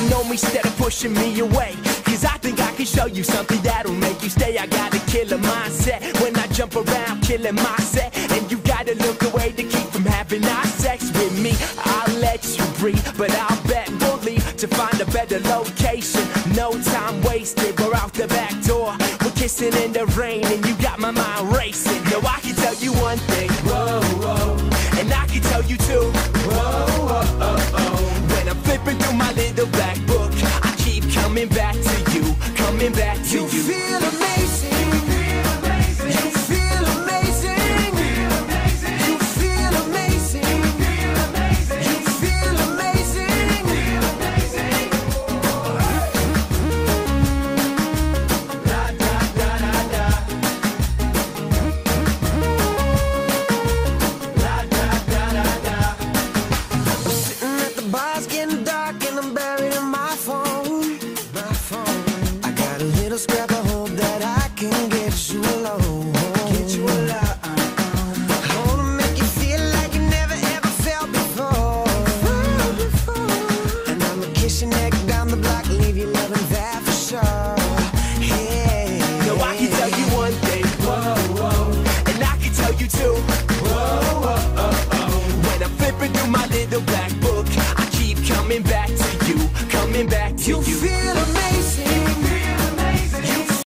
hating on me instead of pushing me away. Cause I think I can show you something that'll make you stay. I got a killer mindset when I jump around killing my set. And you gotta look away to keep from having our sex with me. I'll let you breathe, but I'll bet we'll leave to find a better location. No time wasted, we're out the back door. We're kissing in the rain and you got my mind racing. Yo, I can tell you one thing, whoa, whoa, and I can tell you two, whoa, whoa, oh, oh. When I'm flipping through my little black book, I keep coming back to you, coming back to you. You feel amazing. You feel amazing. You feel amazing. You feel amazing. Da da da da da. Da da da da da. I'm sitting at the bars getting dark and I'm buried in my phone. My phone. I got a little scrap of hope that I can get you alone. Get you alone. I wanna make you feel like you never ever felt before. And I'ma kiss your neck down the block, leave you loving that for sure. Hey. No, I can tell you one thing, whoa, whoa, and I can tell you two.